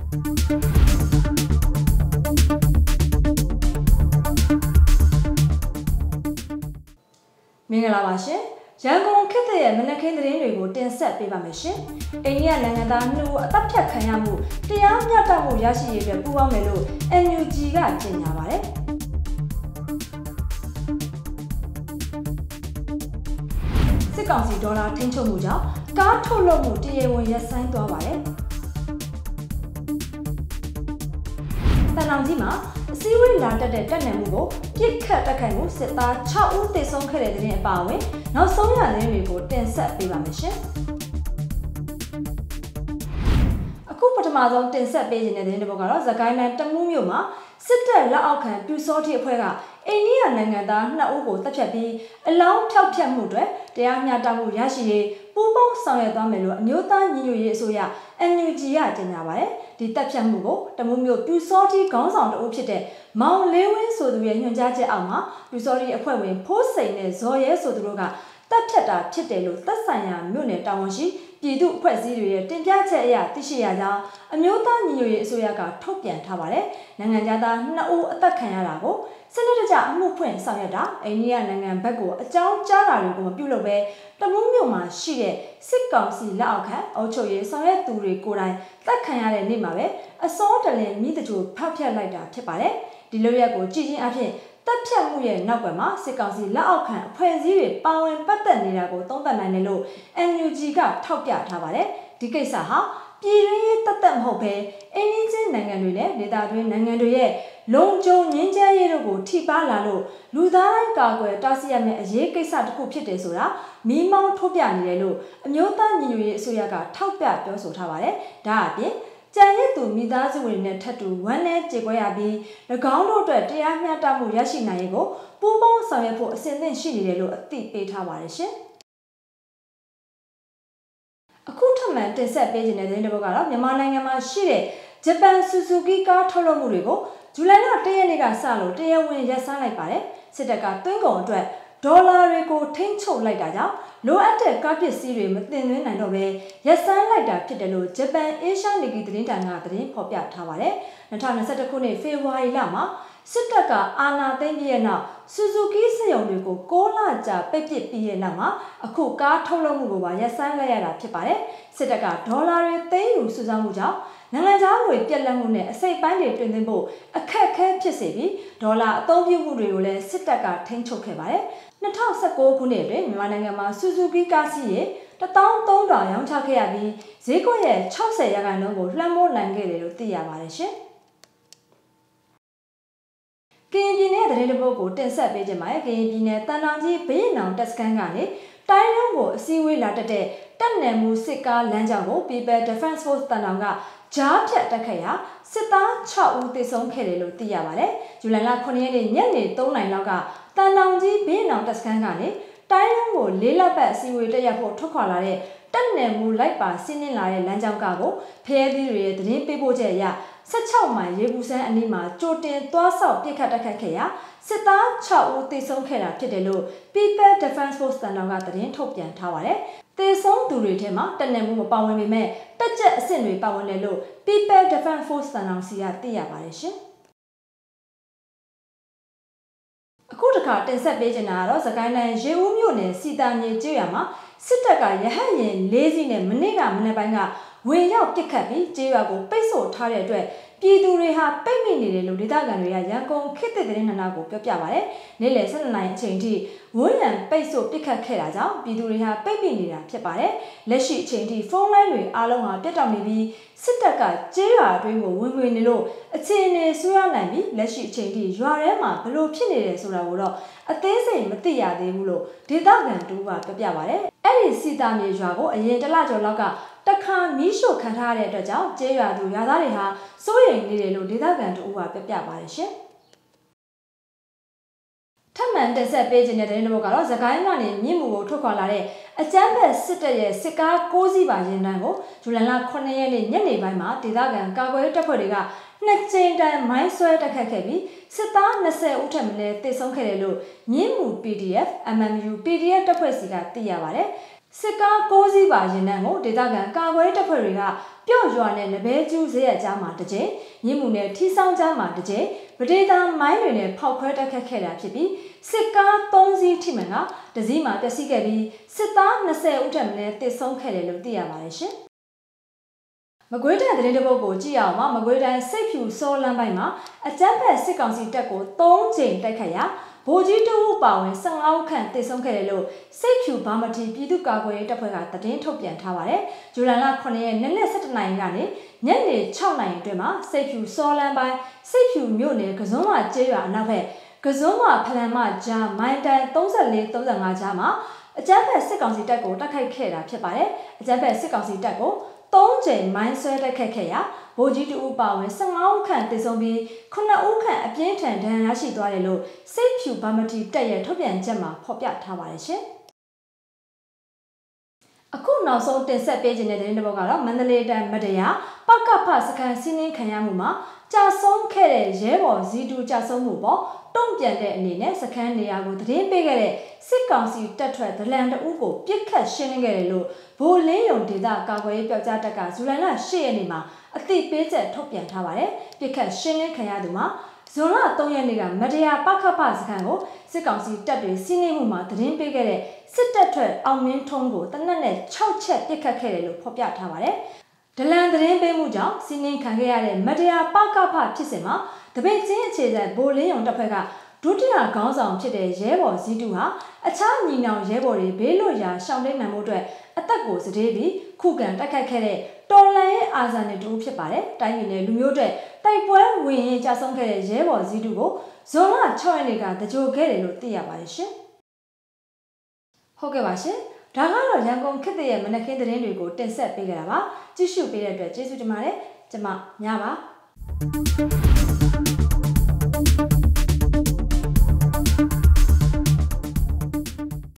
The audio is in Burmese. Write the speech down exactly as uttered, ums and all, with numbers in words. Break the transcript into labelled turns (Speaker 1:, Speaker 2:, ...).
Speaker 1: မင်္ဂလာပါရှင်ရန်ကုန်ခေတ်သစ်ရဲ့မနက်ခင်းသတင်းတွေကိုတင်ဆက်ပေးပါမယ်ရှင်အိန္ဒိယနိုင်ငံသားနှုတ်အသက်ဖြတ်ခံရမှုတရားမျှတမှုရရှိရေးအတွက်ပူးပေါင်းမယ်လို့ N U G ကကြေညာပါတယ်စစ်ကောင်စီဒေါ်လာထိန်းချုပ်မှုကြောင့်ကားထုတ်လုပ်မှုတရားဝင်ရပ်ဆိုင်းသွားပါတယ်တန်လောင်ကြီးမှာအစည်းအဝေးလာတက်တဲ့တက်နယ်မှုကိုပြစ်ခတ်တက်ခိုင်မှုစစ်သား၆ဦးသေဆုံးခဲ့တဲ့တဲ့တင်အပါအဝင်နောက်ဆုံးရသတင်းတွေကိုတင်ဆက်ပေးပါမယ်ရှင်အခုပထမဆုံးတင်ဆက်ပေးခြင်းတဲ့သတင်းတစ်ပုဒ်ကတော့သကိုင်းတိုင်းတမူးမြို့မှာစစ်တပ်လက်အောက်ခံပြူစောတိအဖွဲ့ကအိန္ဒိယနိုင်ငံသားနှစ်ဦးကိုတပ်ဖြတ်ပြီးအလောင်းဖျောက်ဖျက်မှုတွေတရားမျှတမှုရရှိရေးပူးပေါင်းဆောင်ရွက်သွားမယ်လို့အမျိုးသားညီညွတ်ရေးအစိုးရ N U G ကကြေညာပါတယ်ဒီတပ်ဖြတ်မှုကိုတမူးမြို့ပြူစောတိခေါင်းဆောင်တဦးဖြစ်တဲ့မောင်လေးဝင်းဆိုသူရဲ့ညွှန်ကြားချက်အောက်မှာပြူစောတိအဖွဲ့ဝင်ဖိုးစိန်နဲ့ဇော်ရဲဆိုသူတို့ကတပ်ဖြတ်တာဖြစ်တယ်လို့သက်ဆိုင်ရာမြို့နယ်တာဝန်ရှိပြည်သူ့အဖွဲ့အစည်းတွေရဲ့တင်ပြချက်အရသိရှိရကြောင်းအမျိုးသားညီညွတ်ရေးအစိုးရကထုတ်ပြန်ထားပါတယ်။နိုင်ငံသားနှစ်ဦးအသက်ခံရတာကိုစနစ်တကျအမှုဖွင့်ဆောင်ရွက်တာအိန္ဒိယနိုင်ငံဘက်ကိုအကြောင်းကြားတာတွေကိုမပြုလုပ်ဘဲတမူးမြို့မှာရှိတဲ့စစ်ကောင်စီလက်အောက်ခံအုပ်ချုပ်ရေးဆောင်ရွက်သူတွေကိုယ်တိုင်တပ်ခံရတဲ့နေ့မှာပဲအစောတလင်မိတကြိုဖောက်ဖျက်လိုက်တာဖြစ်ပါတယ်။ဒီလိုရက်ကိုကြည်ချင်းအဖြစ်တပ်ဖြတ်မှုရဲ့နောက်ွယ်မှာစစ်ကောင်စီလက်အောက်ခံအဖွဲ့အစည်းတွေပါဝင်ပတ်သက်နေတာကိုသုံးသပ်နိုင်တယ်လို့ N U G ကထောက်ပြထားပါတယ်။ဒီကိစ္စဟာပြည်တွင်းရေးတသက်မဟုတ်ဘဲအိန္ဒိယနိုင်ငံတွေနဲ့ဒေသတွင်းနိုင်ငံတွေရဲ့လုံခြုံငြိမ်းချမ်းရေးတို့ကိုထိပါလာလို့လူသားတိုင်းကာကွယ်တားဆီးရမယ့်အရေးကိစ္စတစ်ခုဖြစ်တယ်ဆိုတာမီးမောင်းထုတ်ပြနေတယ်လို့အမျိုးသားညီညွတ်ရေးအစိုးရကထောက်ပြပြောဆိုထားပါတယ်။ဒါအပြင်ကျန်ရစ်သူမိသားစုဝင်နဲ့ထပ်တူဝမ်းနဲ့ကြေကွဲရပြီး၎င်းတို့အတွက်တရားမျှတမှုရရှိနိုင်ရေးကိုပူးပေါင်းဆောင်ရွက်ဖို့အစဉ်သင့်ရှိနေတယ်လို့အသိပေးထားပါတယ်ရှင်။အခုထပ်မံတင်ဆက်ပေးခြင်းတဲ့သတင်းတစ်ပုဒ်ကတော့မြန်မာနိုင်ငံမှာရှိတဲ့ဂျပန်ဆူဇူကီကားထုတ်လုပ်မှုတွေကိုဇူလိုင်လတရက်နေ့ကစလို့တရားဝင်ရပ်ဆိုင်းလိုက်ပါတယ်။စစ်တပ်ကသွင်းကုန်အတွက်ဒေါ်လာတွေကိုထိန်းချုပ်လိုက်တာကြောင့်လိုအပ်တဲ့ကားပစ္စည်းတွေမတင်သွင်းနိုင်တော့ဘဲရပ်ဆိုင်းလိုက်တာဖြစ်တယ်လို့ဂျပန်အေရှားနီဂီသတင်းတန်ကသတင်းဖော်ပြထားပါတယ်။၂၀၂၁ခုနှစ်ဖေဖော်ဝါရီလမှာစစ်တပ်ကအာဏာသိမ်းပြီးတဲ့နောက်ဆူဇူကီစက်ရုံတွေကို၉လကြာပိတ်ပစ်ပြီးတဲ့နောက်မှာအခုကားထုတ်လုပ်မှုကိုပါရပ်ဆိုင်းလိုက်ရတာဖြစ်ပါတယ်။စစ်တပ်ကဒေါ်လာတွေသိမ်းယူစုဆောင်းမှုကြောင့်နိုင်ငံခြားငွေပြက်လက်မှုနဲ့အစိပ်ပိုင်းတွေတွင်သွင်းဖို့အခက်အခဲဖြစ်စေပြီးဒေါ်လာအသုံးပြုမှုတွေကိုလည်းစစ်တပ်ကထိန်းချုပ်ခဲ့ပါတယ်။၂၀၁၉ခုနှစ်တွင်မြန်မာနိုင်ငံမှာဆူဇူကီကားစီးရဲ့တသောင်းသုံးထောင်ရောင်းချခဲ့ရပြီးဈေးကွက်ရဲ့၆၀ရာခိုင်နှုန်းကိုလွှမ်းမိုးနိုင်ခဲ့တယ်လို့သိရပါတယ်ရှင်။ကရင်ပြည်နယ်သတင်းတစ်ပုဒ်ကိုတင်ဆက်ပေးခြင်းပါတယ်။ကရင်ပြည်နယ်တန်တောင်ကြီးဘေးနောင်တပ်စခန်းကနေတိုင်းရုံးကိုအစည်းအဝေးလာတက်တဲ့တပ်နယ်မှုစစ်ကားလမ်းကြောင်းကို People Defense Force တန်တောင်ကကြားဖြတ်တက်ခဲ့ရာစစ်သား၆ဦးသေဆုံးခဲ့တယ်လို့သိရပါတယ်။ဇူလိုင်လခုနှစ်ရက်နေ့ညနေသုံးနာရီလောက်ကတန်တောင်ကြီးဘေးနောင်တပ်စခန်းကနေတိုင်းရုံးကိုလေးလပတ်အစည်းအဝေးတက်ရဖို့ထွက်ခွာလာတဲ့တပ်နယ်မှုလိုက်ပါစီးနင်းလာတဲ့လမ်းကြောင်းကကိုဖရဲသီးတွေရဲ့သတင်းပေးပို့ချက်အရ၁၆မိုင်ရေပူစမ်းအနီးမှာကြိုတင်သွားဆောက်ပစ်ခတ်တက်ခတ်ခဲ့ရာစစ်သား၆ဦးသေဆုံးခဲ့တာဖြစ်တယ်လို့ People Defense Force တန်တောင်ကသတင်းထုတ်ပြန်ထားပါတယ်။သေဆုံးသူတွေထဲမှာတပ်နယ်မှုမပါဝင်ပေမဲ့တက်ကြက်အဆင့်တွေပါဝင်တယ်လို့ People Defense Force တန်တောင်စီကသိရပါတယ်ရှင်။အခုတစ်ခါတင်ဆက်ပေးချင်တာကတော့စကိုင်းတိုင်းရေဦးမြို့နယ်စီတာမြေကျေးရွာမှာစစ်တပ်ကရဟတ်ရင်၄စီးနဲ့မနေ့ကမနေ့ပိုင်းကဝင်ရောက်ပစ်ခတ်ပြီးကျေးရွာကိုပိတ်ဆို့ထားတဲ့အတွက်ပြည်သူတွေဟာပိတ်မိနေတယ်လို့ဒေသခံတွေကရန်ကုန်ခေတ်သစ်သတင်းဌာနကိုပြောပြပါရယ်။နေ့လယ်၁၂နာရီအချိန်ထိဝန်းရံပိတ်ဆို့ပစ်ခတ်ခဲ့တာကြောင့်ပြည်သူတွေဟာပိတ်မိနေတာဖြစ်ပါတယ်။လက်ရှိအချိန်ထိဖုန်းလိုင်းတွေအားလုံးဟာပြတ်တောက်နေပြီးစစ်တပ်ကကျေးရွာအတွင်းကိုဝင်ဝင်နေလို့အခြေအနေဆိုးရနိုင်ပြီးလက်ရှိအချိန်ထိရွာထဲမှာဘလို့ဖြစ်နေတယ်ဆိုတာကိုတော့အသေးစိတ်မသိရသေးဘူးလို့ဒေသခံတူကပြောပြပါရယ်။အဲ့ဒီစီတာမြေရွာကိုအရင်တလကျော်လောက်ကတခါမီးရှို့ခံထားရတဲ့အတွက်ကြောင့်ကျေးရွာသူရွာသားတွေဟာစိုးရိမ်နေတယ်လို့ဒေသခံတူကပြောပြပါတယ်ရှင်။ထပ်မံတက်ဆက်ပေးခြင်းတဲ့တဲ့ဘောကတော့သခိုင်းကနေမြင့်မှုကိုထွက်ခွာလာတဲ့အကြမ်းဖက်စစ်တပ်ရဲ့စစ်ကား၉စီးပါရင်တန်းကိုဇူလိုင်လခုနှစ်ရက်နေ့ညနေပိုင်းမှာဒေသခံကာကွယ်တပ်ဖွဲ့တွေကနှစ်ကြိမ်တိုင်မိုင်းဆွဲတက်ခတ်ခဲ့ပြီးစစ်သား၂၀ဦးထက်မနည်းသေဆုံးခဲ့တယ်လို့မြင့်မှု P D F M M U P D F တပ်ဖွဲ့စီကသိရပါတယ်။စစ်ကားကိုးစီးပါရင်နှံကိုဒေသခံကာကွယ်တပ်ဖွဲ့တွေကပျော့ရွာနဲ့နဘဲကျူးစရက်ကြားမှာတစ်ကြိမ်မြင့်မှုနဲ့ထီဆောင်ကြားမှာတစ်ကြိမ်ပဒေသာမိုင်းတွေနဲ့ဖောက်ခွဲတက်ခတ်ခဲ့တာဖြစ်ပြီးစစ်ကားသုံးစီးထိမှန်ကတစည်းမှာပျက်စီးခဲ့ပြီးစစ်သား၂၀ဦးထက်မနည်းသေဆုံးခဲ့တယ်လို့သိရပါတယ်ရှင်မကွေးတိုင်းသတင်းတပုတ်ကိုကြည့်အောင်မှာမကွေးတိုင်းစိတ်ဖြူစောလမ်းပိုင်းမှာအကြမ်းဖက်စစ်ကောင်စီတပ်ကို၃ကြိမ်တိုက်ခတ်ရာဗိုလ်ကြီးတဦးပါဝင်၁၅ဦးခန့်သေဆုံးခဲ့တယ်လို့စိတ်ဖြူဘာမတီပြည်သူ့ကာကွယ်ရေးတပ်ဖွဲ့ကသတင်းထုတ်ပြန်ထားပါတယ်။ဇူလိုင်လခုနှစ်ရက်နေ့နက်၁၁နာရီကနေညနေ၆နာရီအတွင်းမှာစိတ်ဖြူစောလမ်းပိုင်းစိတ်ဖြူမြို့နယ်ကစွန်းမကျေးရွာအနောက်ဘက်ကစွန်းမဖလန်မကြားမိုင်းတန်၃၄ ၃၅ကြားမှာအကြမ်းဖက်စစ်ကောင်စီတပ်ကိုတိုက်ခိုက်ခဲ့တာဖြစ်ပါတယ်။အကြမ်းဖက်စစ်ကောင်စီတပ်ကို၃ကြိမ်မိုင်းဆွဲတိုက်ခတ်ခဲ့ရာဗိုလ်ကြီးတဦးပါဝင်၁၅ဦးခန့်သေဆုံးပြီးခုနှစ်ဦးခန့်အပြင်းထန်ဒဏ်ရာရရှိသွားတယ်လို့စိတ်ဖြူဘာမတီတပ်ရဲ့ထုတ်ပြန်ချက်မှာဖော်ပြထားပါတယ်ရှင်။အခုနောက်ဆုံးတင်ဆက်ပေးခြင်းတဲ့သတင်းတစ်ပုဒ်ကတော့မန္တလေးတိုင်းမတရားပကဖစခန်းစီးနင်းခံရမှုမှာကြာဆုံးခဲ့တဲ့ရဲဘော်ဇီတူကြာဆုံးမှုပေါ်တုံ့ပြန်တဲ့အနေနဲ့စခန်းနေရာကိုသတင်းပေးခဲ့တဲ့စစ်ကောင်စီတပ်ထွက်ဒလန်တအုပ်ကိုပြစ်ခတ်ရှင်းလင်းခဲ့တယ်လို့ဗိုလ်လင်းယုံဒေသကာကွယ်ရေးပြောကြားတပ်ကဇူလိုင်လ၈ရက်နေ့မှာအသိပေးချက်ထုတ်ပြန်ထားပါတယ်ပြစ်ခတ်ရှင်းလင်းခံရသူမှာဇွန်လ၃ရက်နေ့ကမတရားပကဖစခန်းကိုစစ်ကောင်စီတပ်တွေစီးနင်းမှုမှာသတင်းပေးခဲ့တဲ့စစ်တပ်ထွက်အောင်မင်းထုံးကိုတနက်နဲ့၆ချက်ပြစ်ခတ်ခဲ့တယ်လို့ဖော်ပြထားပါတယ်ဒလန်သတင်းပေးမှုကြောင့်စီးနင်းခံခဲ့ရတဲ့မတရားပကဖဖြစ်စဉ်မှာတပိတ်ချင်းအခြေစိုက်ဗိုလ်လင်းယုံတပ်ဖွဲ့ကဒုတိယခေါင်းဆောင်ဖြစ်တဲ့ရဲဘော်ဇီတူဟာအခြားညီနောင်ရဲဘော်တွေဘေးလွတ်ရာရှောင်တိတ်မှန်မှုအတွက်အသက်ကိုစတေးပြီးခုခံတိုက်ခိုက်ခဲ့တဲ့တော်လန်ရဲ့အာဇာနည်တူဖြစ်ပါတယ်။တိုင်းပြည်နယ်လူမျိုးတွေတိုက်ပွဲဝင်ရင်ကြာဆုံးခဲ့တဲ့ရဲဘော်ဇီတူကိုဇွန်လ၆ရက်နေ့ကတကြိုခဲ့တယ်လို့သိရပါတယ်ရှင်။ဟုတ်ကဲ့ပါရှင်။ဒါကတော့ရန်ကုန်ခေတ်ရဲ့မနက်ခင်းသတင်းတွေကိုတင်ဆက်ပေးကြတာပါ။ကြည့်ရှုပေးတဲ့အတွက်ကျေးဇူးတင်ပါတယ်။ကျွန်မညပါ။